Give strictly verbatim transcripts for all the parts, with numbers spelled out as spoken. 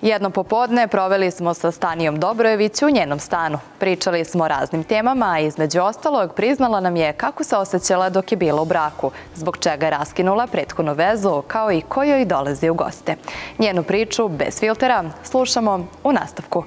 Jedno popodne proveli smo sa Stanijom Dobrojević u njenom stanu. Pričali smo o raznim temama, a između ostalog priznala nam je kako se osjećala dok je bila u braku, zbog čega je raskinula prethodnu vezu, kao i ko joj dolazi u goste. Njenu priču bez filtera slušamo u nastavku.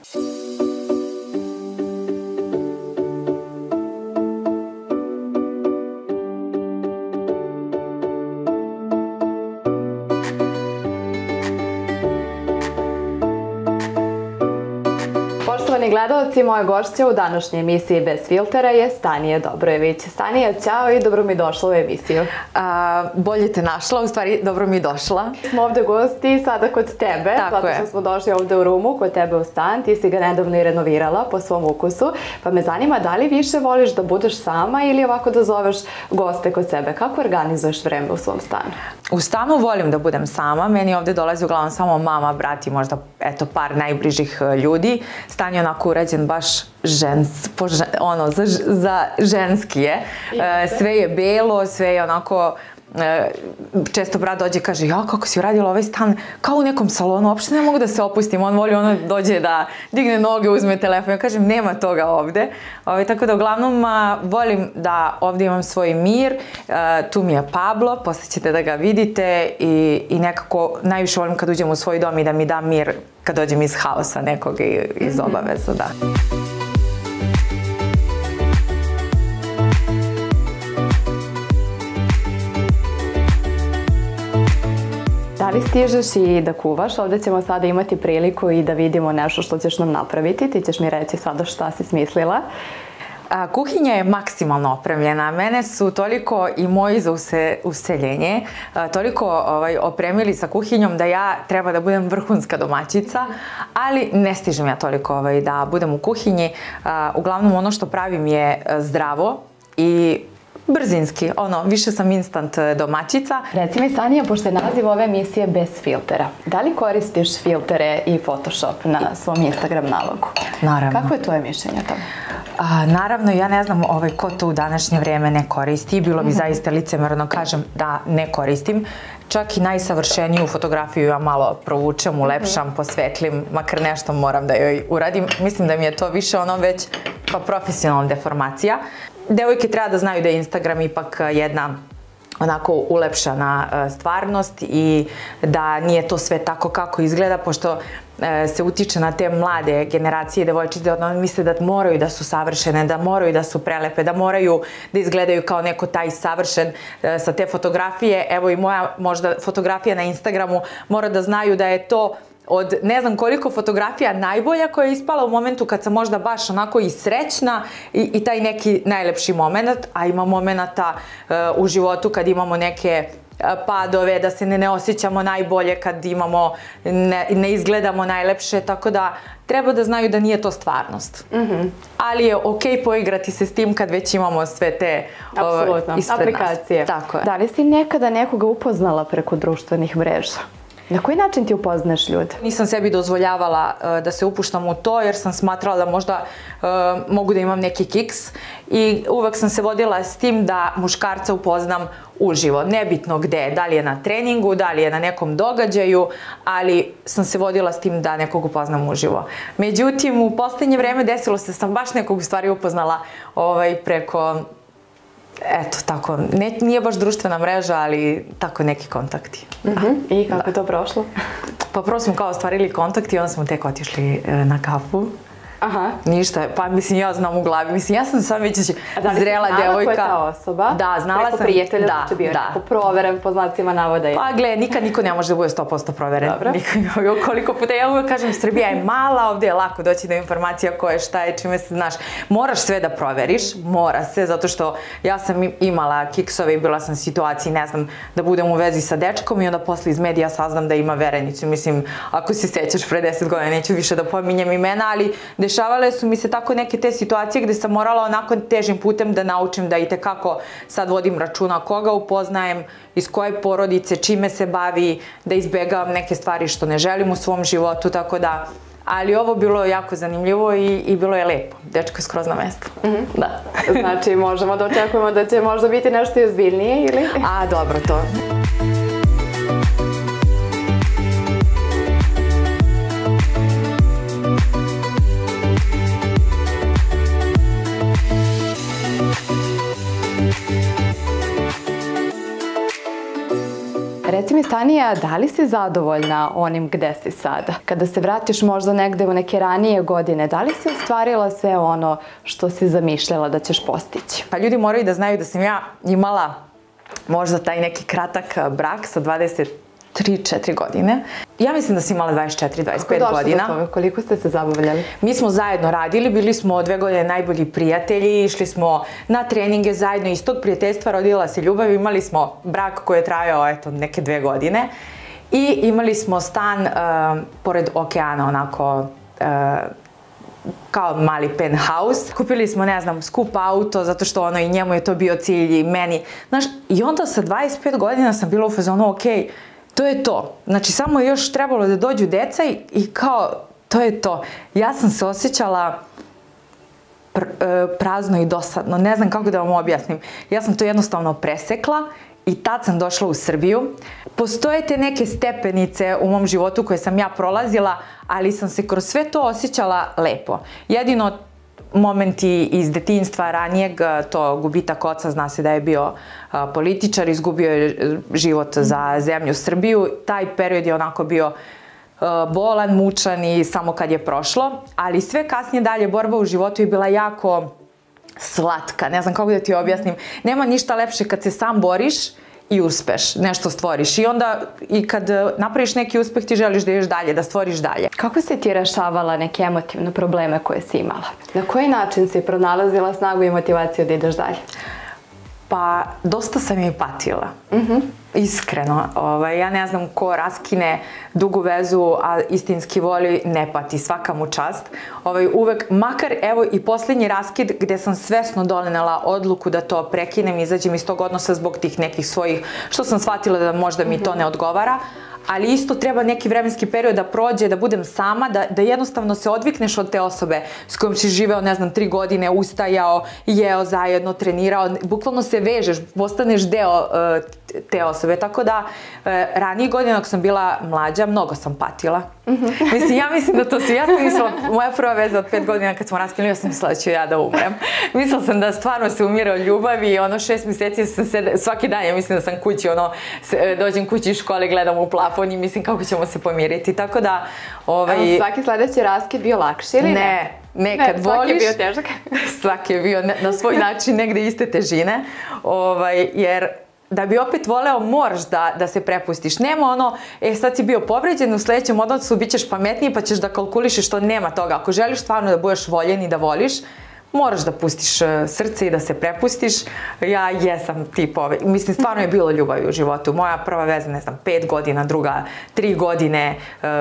Poštovani gledalci, moja gošća u današnjoj emisiji Bez filtera je Stanija Dobrojević. Stanija, ćao i dobro mi došla u emisiju. Bolje te našla, u stvari dobro mi došla. Smo ovde gosti sada kod tebe, zato što smo došli ovde u rumu kod tebe u stan. Ti si ga nedavno i renovirala po svom ukusu, pa me zanima da li više voliš da budeš sama ili ovako da zoveš goste kod sebe. Kako organizuješ vreme u svom stanu? U stanu volim da budem sama, meni ovde dolazi uglavnom samo mama, brat i možda eto par najbližih ljudi. Stan je onako urađen baš žens, ono, za, za ženski je. Sve je belo, sve je onako, često brat dođe i kaže, ja kako si uradila ovaj stan kao u nekom salonu, uopšte ne mogu da se opustim, on voli ono dođe da digne noge, uzme telefon, ja kažem nema toga ovde. Tako da uglavnom volim da ovde imam svoj mir, tu mi je Pablo, posle ćete da ga vidite i nekako najviše volim kad uđem u svoj dom i da mi da mir kad dođem iz haosa nekog i iz obaveza, da. Da li stižeš i da kuvaš? Ovdje ćemo sada imati priliku i da vidimo nešto što ćeš nam napraviti. Ti ćeš mi reći sada šta si smislila. Kuhinja je maksimalno opremljena. Mene su toliko i moji za useljenje toliko opremili sa kuhinjom da ja treba da budem vrhunska domaćica, ali ne stižem ja toliko da budem u kuhinji. Uglavnom ono što pravim je zdravo i brzinski, ono, više sam instant domaćica. Reci mi, Stanija, pošto je naziv ove emisije Bez filtera, da li koristiš filtere i Photoshop na svom Instagram nalogu? Naravno. Kako je tvoje mišljenje o tome? Naravno, ja ne znam ko to u današnje vrijeme ne koristi. Bilo bi zaista licemerno kažem da ne koristim. Čak i najsavršeniju fotografiju ja malo provučem, ulepšam, posvetlim, makar nešto moram da joj uradim. Mislim da mi je to više ono već pa profesionalna deformacija. Devojke treba da znaju da je Instagram ipak jedna onako ulepšana stvarnost i da nije to sve tako kako izgleda, pošto se utiče na te mlade generacije devojčice, da misle da moraju da su savršene, da moraju da su prelepe, da moraju da izgledaju kao neko taj savršen sa te fotografije. Evo i moja možda fotografija na Instagramu mora da znaju da je to od ne znam koliko fotografija najbolja koja je ispala u momentu kad sam možda baš onako i srećna i taj neki najlepši moment, a ima momenata u životu kad imamo neke padove, da se ne osjećamo najbolje, kad imamo, ne izgledamo najlepše, tako da treba da znaju da nije to stvarnost. Ali je okej poigrati se s tim kad već imamo sve te aplikacije. Da li si nekada nekoga upoznala preko društvenih mreža? Na koji način ti upoznaš ljude? Nisam sebi dozvoljavala da se upuštam u to jer sam smatrala da možda mogu da imam neki kiks i uvek sam se vodila s tim da muškarca upoznam uživo. Nebitno gde, da li je na treningu, da li je na nekom događaju, ali sam se vodila s tim da nekog upoznam uživo. Međutim, u poslednje vreme desilo se da sam baš nekog u stvari upoznala preko... Eto, tako, nije baš društvena mreža, ali tako neki kontakti. I kako je to prošlo? Pa prvo smo kao ostvarili kontakt i onda smo tek otišli na kafu. Ništa, pa mislim ja znam u glavi, mislim ja sam sam već zrela devojka. A da li si znala ko je ta osoba? Da, znala sam. Preko prijatelja da će bio neko proveren po znacima navoda? Pa gle, nikad niko ne može da bude sto posto proveren. Koliko puta, ja uvek kažem, Srbija je mala, ovdje je lako doći do informacija ko je, šta je, čime se znaš. Moraš sve da proveriš, mora se, zato što ja sam imala kiksove i bila sam u situaciji, ne znam, da budem u vezi sa dečkom i onda posle iz medija saznam da ima verenicu. Mislim, ako se sećaš pre deset godina, neću više da pominjem imena, ali dešavale su mi se tako neke te situacije gde sam morala onako težim putem da naučim da i tekako sad vodim računa koga upoznajem, iz koje porodice, čime se bavi, da izbegavam neke stvari što ne želim u svom životu, tako da... Ali ovo bilo jako zanimljivo i bilo je lepo. Dečko je skroz na mestu. Da. Znači možemo da očekujemo da će možda biti nešto ozbiljnije ili? A, dobro, to. mi, Stanija, da li si zadovoljna onim gde si sada? Kada se vratiš možda negde u neke ranije godine, da li si ostvarila sve ono što si zamišljala da ćeš postići? Pa ljudi moraju da znaju da sam ja imala možda taj neki kratak brak sa dvadeset tri četiri godine. Ja mislim da sam imala dvadeset četiri dvadeset pet godina. Kako došlo do toga? Koliko ste se zabavljali? Mi smo zajedno radili, bili smo dve godine najbolji prijatelji, išli smo na treninge zajedno, iz tog prijateljstva rodila se ljubav, imali smo brak koji je trajao eto, neke dve godine i imali smo stan uh, pored okeana, onako uh, kao mali penthouse. Kupili smo, ne znam, skup auto, zato što ono i njemu je to bio cilj i meni. Znaš, i onda sa dvadeset pet godina sam bila u fazonu, ok, to je to. Znači, samo je još trebalo da dođu deca i, i kao, to je to. Ja sam se osjećala pr, prazno i dosadno. Ne znam kako da vam objasnim. Ja sam to jednostavno presekla i tad sam došla u Srbiju. Postoje te neke stepenice u mom životu koje sam ja prolazila, ali sam se kroz sve to osjećala lepo. Jedino momenti iz detinjstva ranijeg, to gubitak oca, zna se da je bio političar, izgubio je život za zemlju Srbiju. Taj period je onako bio bolan, mučan i samo kad je prošlo, ali sve kasnije dalje borba u životu je bila jako slatka, ne znam kako da ti objasnim. Nema ništa lepše kad se sam boriš i uspeš, nešto stvoriš i onda i kad napraviš neki uspeh ti želiš da ideš dalje, da stvoriš dalje. Kako si ti rešavala neke emotivne probleme koje si imala? Na koji način si pronalazila snagu i motivaciju da ideš dalje? Pa, dosta sam je patila. Mm-hmm. Iskreno. Ovaj, ja ne znam ko raskine dugu vezu, a istinski voli, ne pati. Svaka mu čast. Ovaj, uvek, makar evo i posljednji raskid gde sam svesno donela odluku da to prekinem i izađem iz tog odnosa zbog tih nekih svojih, što sam shvatila da možda mi to ne odgovara, ali isto treba neki vremenski period da prođe, da budem sama, da, da jednostavno se odvikneš od te osobe s kojom si živeo, ne znam, tri godine, ustajao, jeo zajedno, trenirao, bukvalno se vežeš, postaneš deo uh, te osobe. Tako da, uh, ranije godine dok sam bila mlađa, mnogo sam patila. Mm-hmm. Mislim, ja mislim da to su, ja sam mislila, moja prva veza od pet godina kad smo raskinuli, ja sam mislila da ću ja da umrem. Mislila sam da stvarno se umire od ljubavi i ono šest mjeseci sam sede, svaki dan, ja mislim da sam kući, ono, se, dođem kući iz škole, gledam u plafon i mislim kako ćemo se pomiriti, tako da... Ovaj, a svaki sledeći raskid bio lakši ili ne? Ne, ne, kad ne, voliš... Svaki je bio težak. Svaki je bio na svoj način negde iste težine, ovaj, jer da bi opet voleo moraš da, da se prepustiš. Nema ono, e sad si bio povređen, u sledećem odnosu bit ćeš pametniji pa ćeš da kalkulišeš, što nema toga. Ako želiš stvarno da budeš voljen i da voliš, moraš da pustiš srce i da se prepustiš. Ja jesam tip ove. Mislim, stvarno je bilo ljubavi u životu. Moja prva veza, ne znam, pet godina, druga tri godine,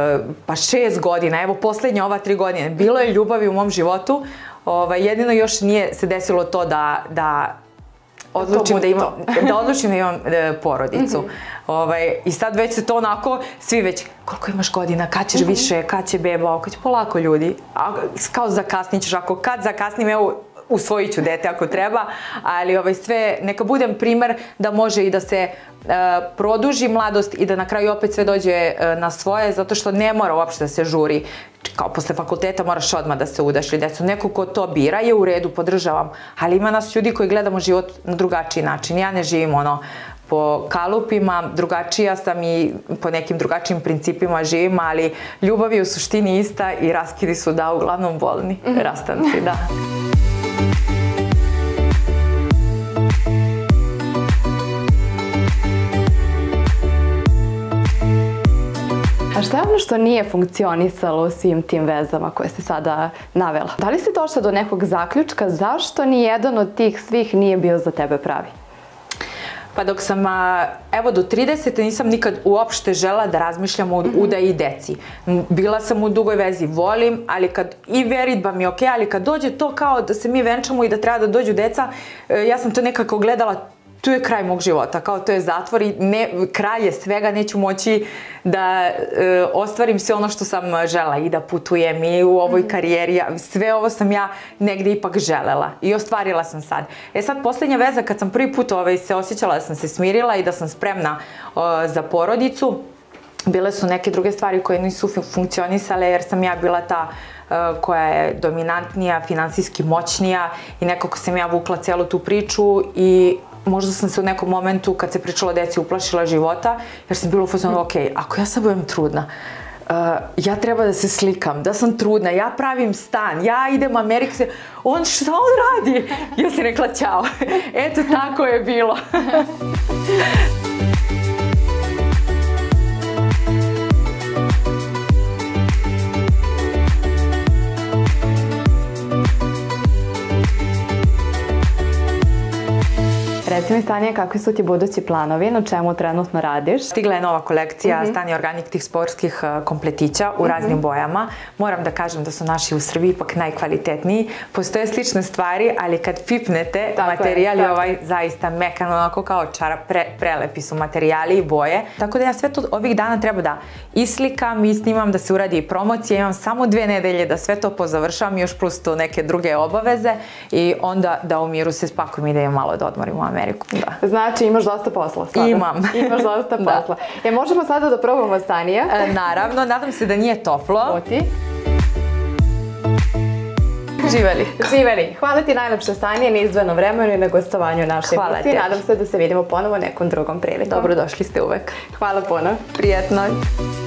pa šest godina, evo poslednja ova tri godine. Bilo je ljubavi u mom životu. Ovaj, jedino još nije se desilo to da, da odlučim da imam, da odlučim da imam e, porodicu. Mm-hmm. Ovaj, I sad već se to onako, svi već, koliko imaš godina, kad ćeš mm-hmm. više, kad će beba, ako će polako ljudi, a, kao zakasnit ćeš, ako kad zakasnim, evo, usvojit ću dete ako treba, ali ovaj, sve, neka budem primer da može i da se e, produži mladost i da na kraju opet sve dođe e, na svoje, zato što ne mora uopšte da se žuri. Kao posle fakulteta moraš odmah da se udaš ili decu. Neko ko to bira je u redu, podržavam, ali ima nas ljudi koji gledamo život na drugačiji način. Ja ne živim ono po kalupima, drugačija sam i po nekim drugačijim principima živim, ali ljubav je u suštini ista i raskidi su, da, uglavnom bolni mm-hmm. rastanci, da. A šta je ono što nije funkcionisalo u svim tim vezama koje si sada navela? Da li si došla do nekog zaključka zašto ni jedan od tih svih nije bio za tebe pravi? Pa dok sam, evo do tridesete nisam nikad uopšte žela da razmišljam o udaji i deci. Bila sam u dugoj vezi, volim, ali kad i veritba mi je okej, ali kad dođe to kao da se mi venčamo i da treba da dođu deca, ja sam to nekako gledala, tu je kraj mog života, kao to je zatvor i ne, kraj je svega, neću moći da e, ostvarim sve ono što sam žela i da putujem i u ovoj mm-hmm. karijeri, sve ovo sam ja negde ipak želela i ostvarila sam sad. E sad, posljednja veza, kad sam prvi put ovaj, se osjećala da sam se smirila i da sam spremna o, za porodicu, bile su neke druge stvari koje nisu funkcionisale jer sam ja bila ta uh, koja je dominantnija, finansijski moćnija i nekako sam ja vukla celu tu priču i možda sam se u nekom momentu kad se pričalo o deci uplašila života, jer sam bila u fazonu, ok, ako ja sad budem trudna, Uh, ja treba da se slikam, da sam trudna, ja pravim stan, ja idem u Ameriku, on šta on radi? Ja sam rekla ćao. Eto, tako je bilo. Reci mi, Stanija, kakvi su ti budući planovi, na čemu trenutno radiš? Stigla je nova kolekcija mm-hmm. Stanija Organic tih sportskih kompletića u mm-hmm. raznim bojama. Moram da kažem da su naši u Srbiji ipak najkvalitetniji. Postoje slične stvari, ali kad pipnete, tako materijal je ovaj zaista mekan, onako kao čara, pre, prelepi su materijali i boje. Tako da ja sve to ovih dana treba da islikam i snimam, da se uradi i promocija. Imam samo dve nedelje da sve to pozavršam, još plus tu neke druge obaveze i onda da u miru se spakujem i da imam malo da odmorim u Ameriku. Da. Znači imaš dosta posla sada. Imam. Imaš dosta posla. Da. E, možemo sada da probamo, Stanija? E, naravno, nadam se da nije toplo. Oti. Živeli. Živeli. Hvala ti najlepše, Stanija, na izdvojeno vremenu i na gostovanju u našoj emisiji. Nadam se da se vidimo ponovo nekom drugom prilikom. Dobrodošli ste uvek. Hvala puno. Prijetno.